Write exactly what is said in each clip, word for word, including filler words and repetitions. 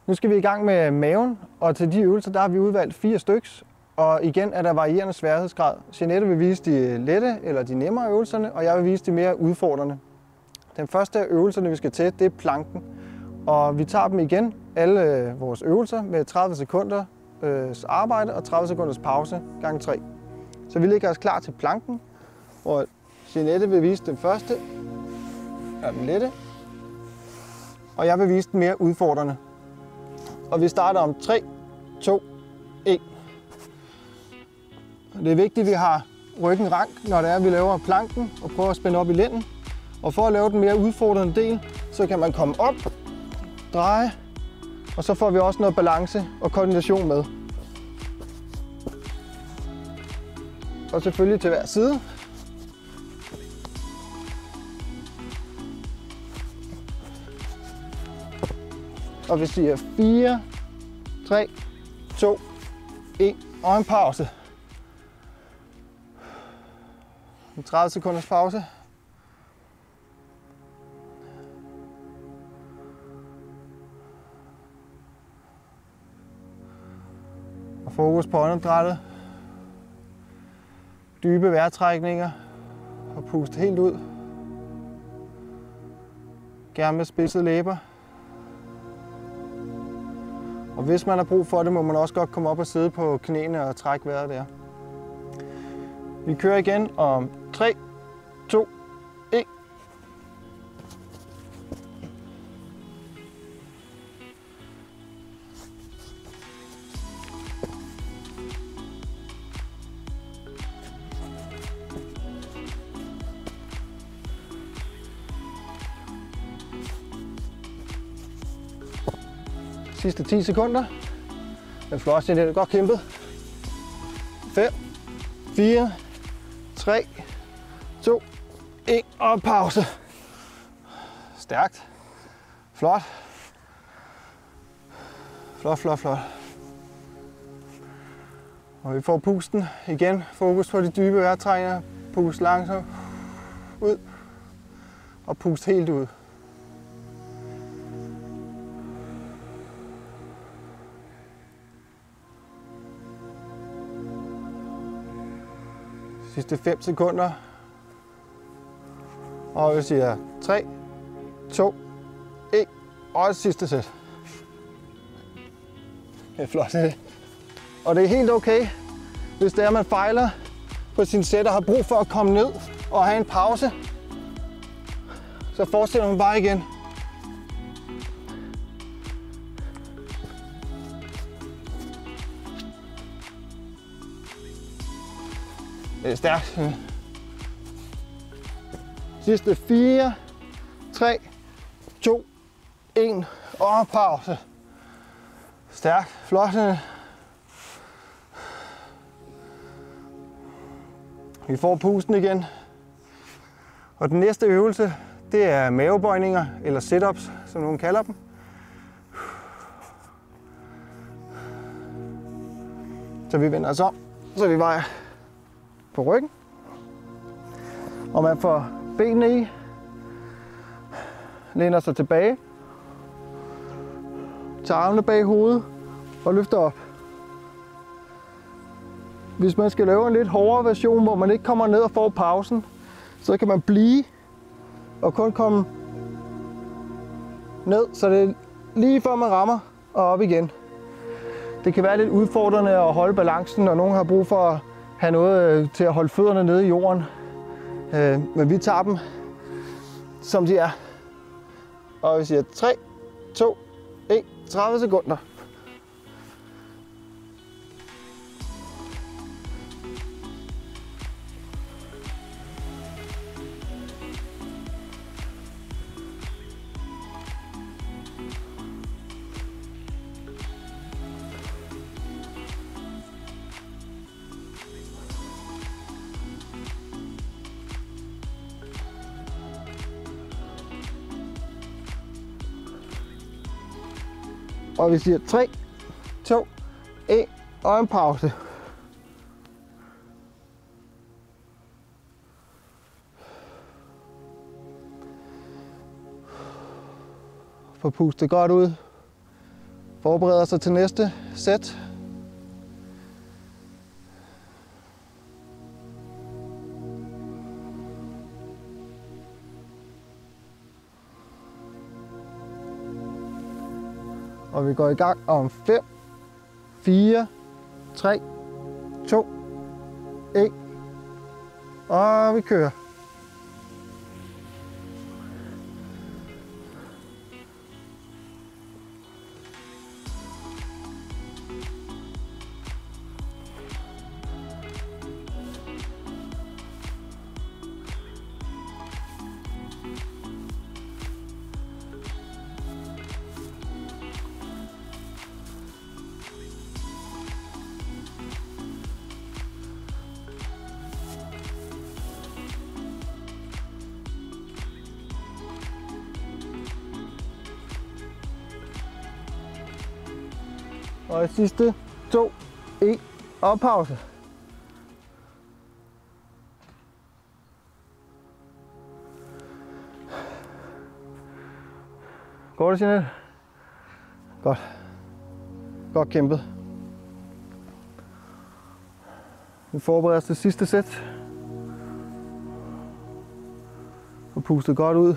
Nu skal vi i gang med maven, og til de øvelser der har vi udvalgt fire styks. Og igen er der varierende sværhedsgrad. Jeanette vil vise de lette eller de nemmere øvelserne, og jeg vil vise de mere udfordrende. Den første af øvelserne, vi skal til, det er planken. Og vi tager dem igen, alle vores øvelser, med tredive sekunder arbejde og tredive sekunders pause gange tre. Så vi lægger os klar til planken, hvor Jeanette vil vise den første, og den lette, og jeg vil vise den mere udfordrende. Og vi starter om tre, to, et. Det er vigtigt, at vi har ryggen rank, når det er, at vi laver planken, og prøver at spænde op i lænden. Og for at lave den mere udfordrende del, så kan man komme op, dreje, og så får vi også noget balance og koordination med. Og selvfølgelig til hver side. Og vi siger fire, tre, to, et og en pause. En tredive sekunders pause. Og fokus på åndedrættet. Dybe vejrtrækninger og puste helt ud. Gerne med spidsede læber. Og hvis man har brug for det, må man også godt komme op og sidde på knæene og trække vejret der. Vi kører igen om tre, to, et. Sidste ti sekunder. Den flot, det er godt kæmpet. fem, fire, tre, to, et og pause. Stærkt. Flot. Flot, flot, flot. Og vi får pusten igen. Fokus på de dybe vejrtrækninger. Pust langsomt ud. Og pust helt ud. Sidste fem sekunder. Og vi siger tre, to, et og et sidste sæt. Det er flot. Og det er helt okay, hvis det er, man fejler på sin sæt og har brug for at komme ned og have en pause. Så fortsætter man bare igen. Det er stærkt. Sidste fire, tre, to, et og pause. Stærkt, flot. Vi får pusten igen. Og den næste øvelse, det er mavebøjninger eller sit-ups, som nogen kalder dem. Så vi vender os om, så vi vejer på ryggen, og man får benene i, læner sig tilbage, tager armene bag hovedet og løfter op. Hvis man skal lave en lidt hårdere version, hvor man ikke kommer ned og får pausen, så kan man blive og kun komme ned, så det er lige før man rammer og op igen. Det kan være lidt udfordrende at holde balancen, når nogen har brug for at have noget til at holde fødderne nede i jorden. Men vi tager dem, som de er. Og vi siger tre, to, et, tredive sekunder. Og vi siger tre, to, et og en pause. Få pustet godt ud. Forbereder sig til næste sæt. Og vi går i gang om fem, fire, tre, to, et. Og vi kører. Og i sidste to, et og pause. Går det, Jeanette? Godt. Godt kæmpet. Vi forbereder os til sidste sæt. Og pustet godt ud.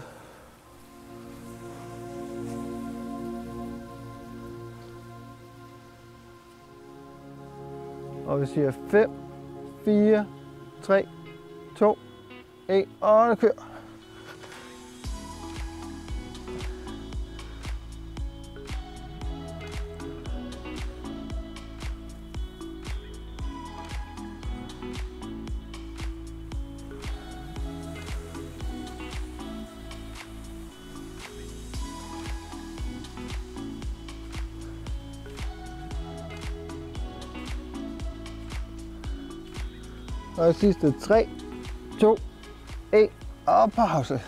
Og vi siger fem, fire, tre, to, et, og kør. Og sidste tre, to, et og pause.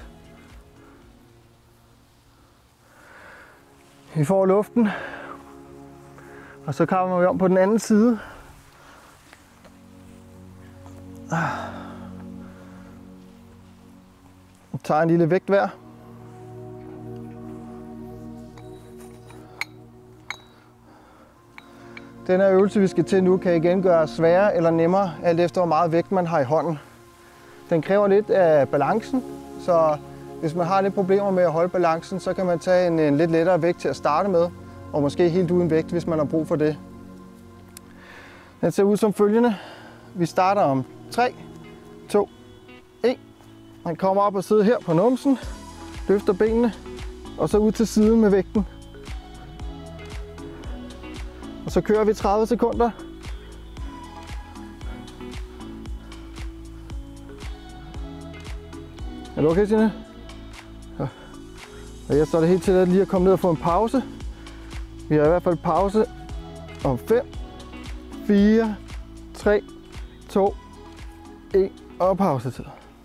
Vi får luften, og så kommer vi om på den anden side. Vi tager en lille vægt hver. Den her øvelse, vi skal til nu, kan igen gøre sværere eller nemmere, alt efter hvor meget vægt man har i hånden. Den kræver lidt af balancen, så hvis man har lidt problemer med at holde balancen, så kan man tage en, en lidt lettere vægt til at starte med, og måske helt uden vægt, hvis man har brug for det. Den ser ud som følgende. Vi starter om tre, to, et. Man kommer op og sidder her på numsen, løfter benene, og så ud til siden med vægten. Og så kører vi tredive sekunder. Er du okay, Signe? Ja. Og jeg står det helt til at lige at komme ned og få en pause. Vi har i hvert fald pause om fem, fire, tre, to, et og pausetid.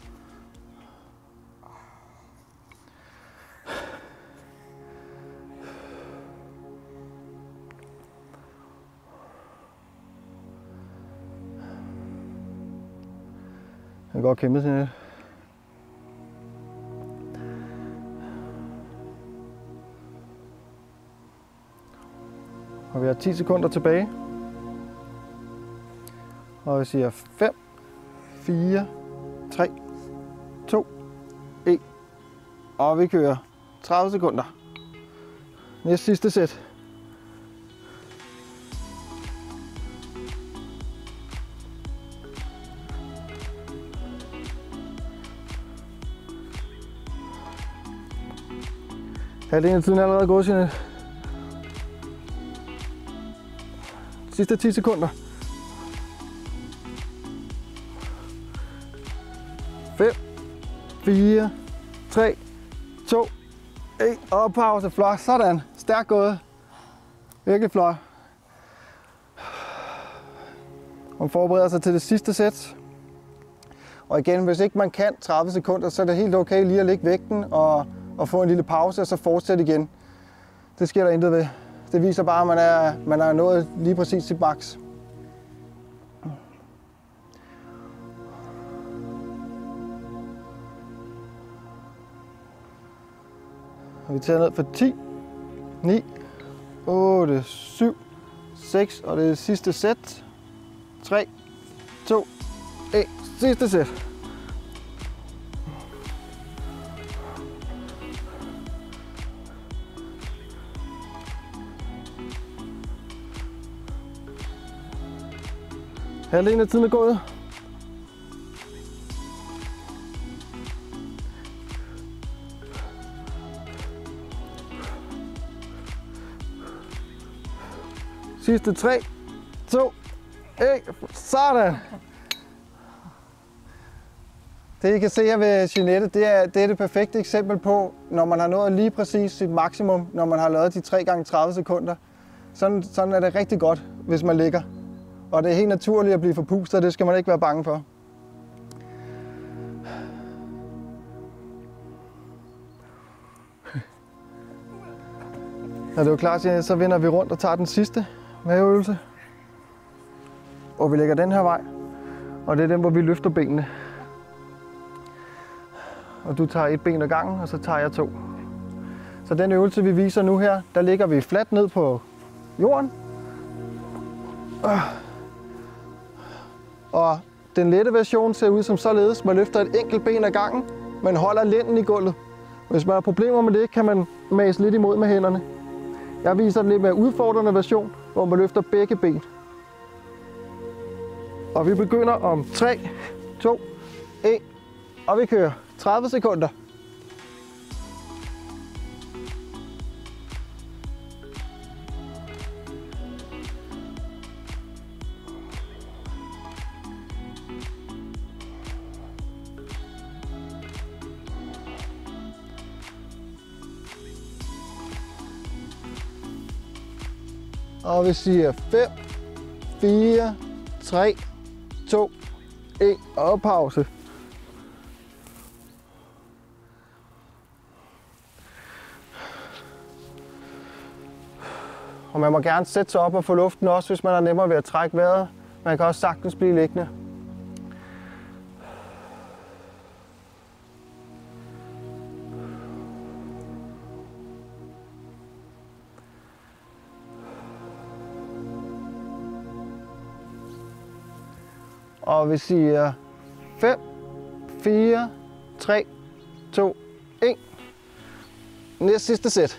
Jeg kan godt kæmpe sådan lidt. Og vi har ti sekunder tilbage. Og vi siger fem, fire, tre, to, et. Og vi kører tredive sekunder. Næste sidste sæt. Halvdelen af tiden er allerede gået, Jeanette. Sidste ti sekunder. fem, fire, tre, to, et og pause. Flot. Sådan. Stærkt gået. Virkelig flot. Man forbereder sig til det sidste sæt. Og igen, hvis ikke man kan tredive sekunder, så er det helt okay lige at lægge vægten og, og få en lille pause, og så fortsætte igen. Det sker der intet ved. Det viser bare, at man er, man er nået lige præcis sit max. Og vi tager ned for ti, ni, otte, syv, seks, og det er sidste sæt. tre, to, et, sidste sæt. Halvdelen af tiden er gået. Sidste tre, to, et, sådan! Det I kan se her ved Jeanette, det er, det er det perfekte eksempel på, når man har nået lige præcis sit maksimum, når man har lavet de tre gange tredive sekunder. Sådan, sådan er det rigtig godt, hvis man ligger. Og det er helt naturligt at blive forpustet, og det skal man ikke være bange for. Når du er klar, Jeanette, så vender vi rundt og tager den sidste maveøvelse. Og vi lægger den her vej, og det er den, hvor vi løfter benene. Og du tager et ben ad gangen, og så tager jeg to. Så den øvelse, vi viser nu her, der ligger vi fladt ned på jorden. Og den lette version ser ud som således. Man løfter et enkelt ben ad gangen, men holder lænden i gulvet. Hvis man har problemer med det, kan man mase lidt imod med hænderne. Jeg viser den lidt mere udfordrende version, hvor man løfter begge ben. Og vi begynder om tre, to, et, og vi kører tredive sekunder. Og vi siger fem, fire, tre, to, et og pause. Og man må gerne sætte sig op og få luften også, hvis man er nemmere ved at trække vejret. Man kan også sagtens blive liggende. Og vi siger fem, fire, tre, to, et. Næste sidste sæt.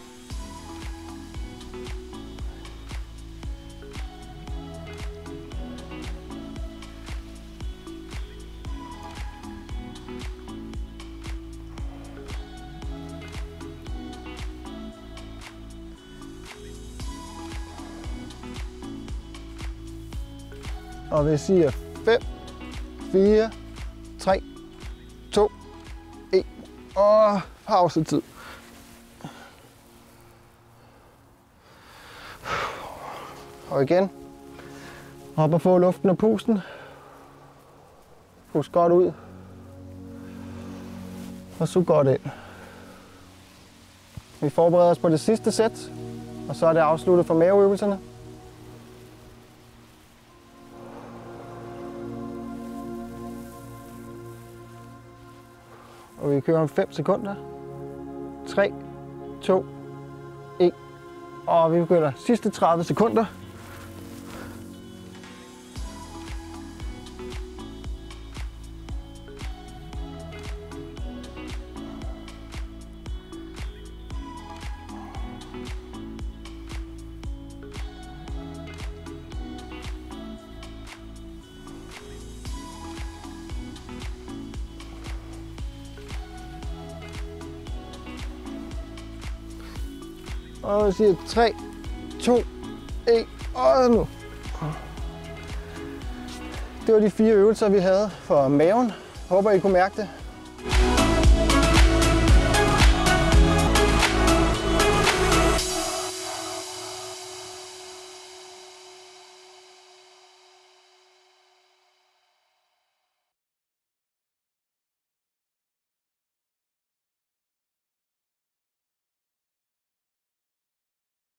Og vi siger fem, fire, tre, to, et og pausetid. Og igen, op og få luften og pusten. Pust godt ud. Og sug godt ind. Vi forbereder os på det sidste sæt, og så er det afsluttet for maveøvelserne. Og vi kører om fem sekunder. tre, to, et. Og vi begynder sidste tredive sekunder. Og vi siger tre, to, et, og nu. Det var de fire øvelser, vi havde for maven. Håber, I kunne mærke det.